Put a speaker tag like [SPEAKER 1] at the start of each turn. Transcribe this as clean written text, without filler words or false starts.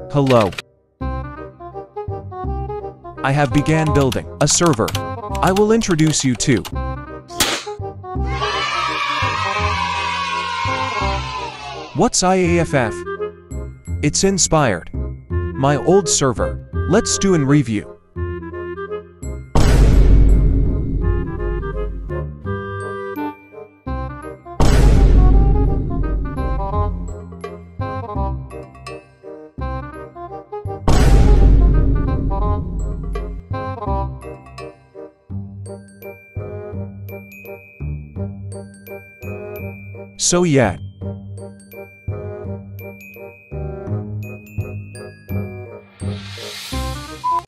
[SPEAKER 1] Hello. I have began building a server. I will introduce you to what's IAFF? It's inspired my old server. Let's do an review. So yeah,